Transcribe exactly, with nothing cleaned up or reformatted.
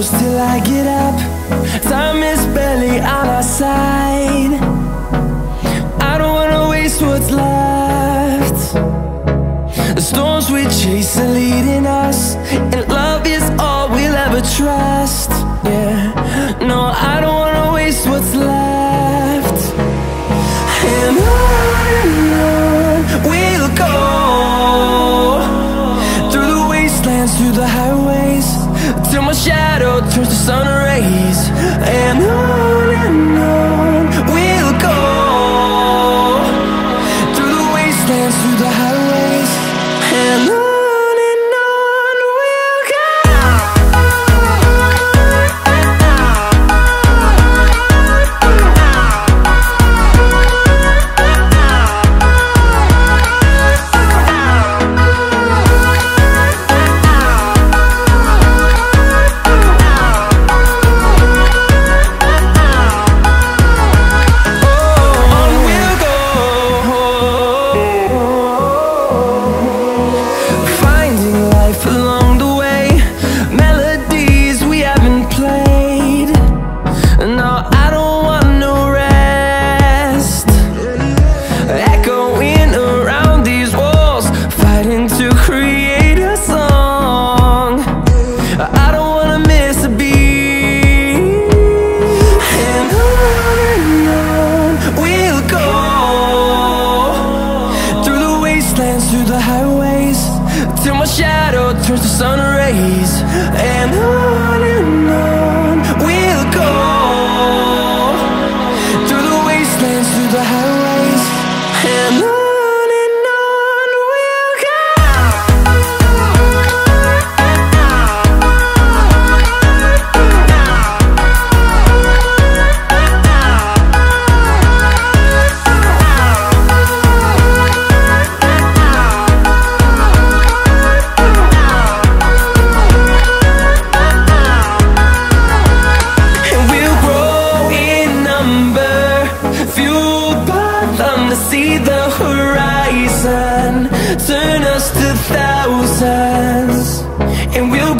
close till I get up. Time is barely on our side. I don't wanna waste what's left. The storms we chase are leading us, and love is all we'll ever trust. Yeah, no, I don't wanna waste what's left. And on and on we'll go, through the wastelands, through the highways, till my shadow turns to sun rays. And on and on we'll go, through the wastelands, through the highways, and on. Through the highways, till my shadow turns to sun rays. And on and on we'll go, through the wastelands, through the highways, and on. See the horizon turn us to thousands, and we'll